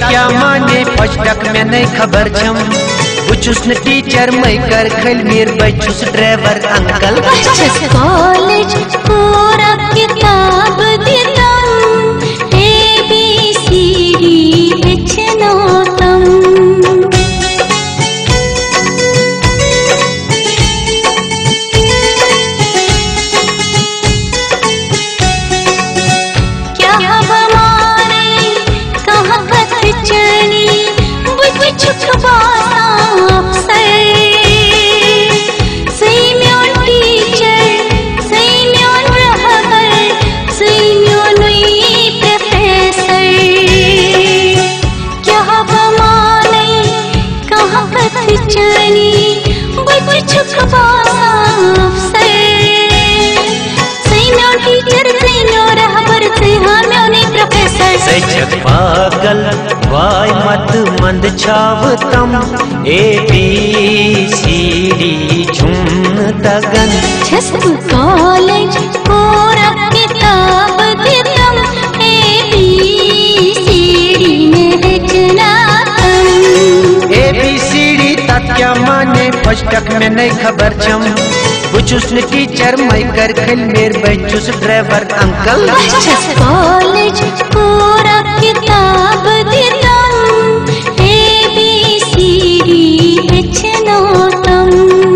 क्या माने पचटक में नहीं खबर छम बुचुस न टीचर मैं कर खल मेर बचुस ड्राइवर अंकल कॉलेज पूरा किताब दितम ABCD लिखनोतम क्या हमारे कहाँ कथ चली बुझ छुपा पागल वाय मत मंद छावतम ABCD झुम तगन कॉलेज पूरा किताब दितम ABCD में लिखनातम ABCD क्या माने पचटक में नहीं खबर छम बुचुस न टीचर मैं कर खल मेर बचुस ड्राइवर अंकल कॉलेज पूरा किताब दितम ABCD लिखनोतम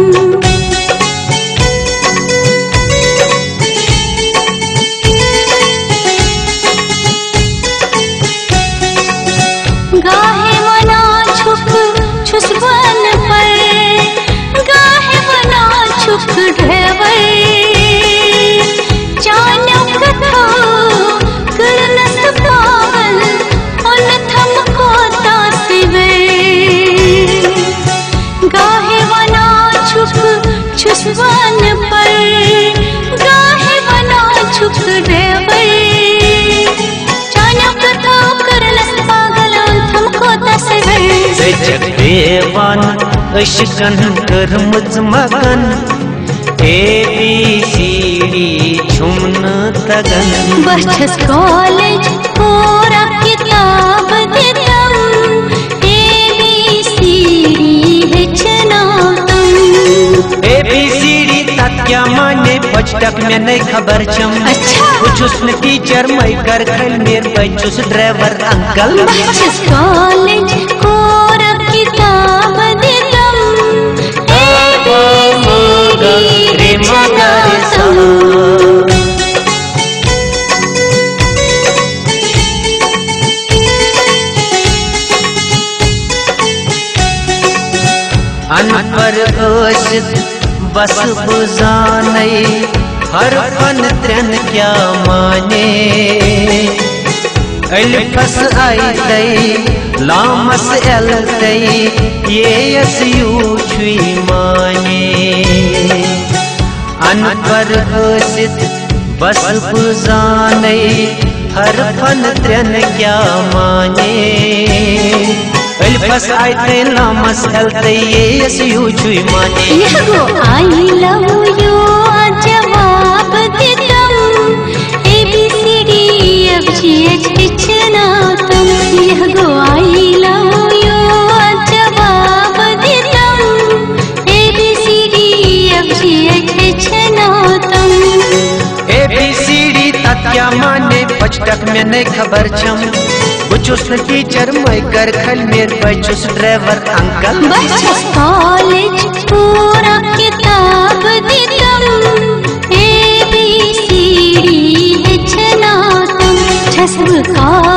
गाहे मना छुप छुसबन पर गाहे मना छुप ढेवर जानो कथा करनस पागल उन थमको तासिवे गाहे मना छुप छुसबन पर गाहे मना छुप ढेवर जानो कथा करनस पागल उन थमको तासिवे देवान अशकन करमुज मगन ABCD झुमन तगन बचस कॉलेज पूरा किताब दितम ABCD लिखनोतम ABCD क्या माने पचटक में नहीं खबर छम बुचुस न टीचर मैं कर खल मेर बचुस ड्राइवर अंकल बचस कॉलेज पूरा किताब दितम ABCD लिखनोतम अनपर ओसित बस बुझाने हर फन त्रन क्या माने अलिफस आई तई लामस एल तई ये यसयू छुई माने अनपर ओसित बस बुझाने हर फन त्रन क्या माने अलिफस आई तई लामस एल तई ये यसयू छुई माने आई लव यू जवाब दितम ABCD FGH लिखनोतम आई लव यू जवाब दितम ABCD FGH लिखनोतम ABCD क्या माने पचटक में नहीं खबर छम बुचुस न टीचर मैं कर खल मेर बचुस ड्राइवर अंकल बचस कॉलेज पूरा किताब दितम ABCD लिखनोतम कॉलेज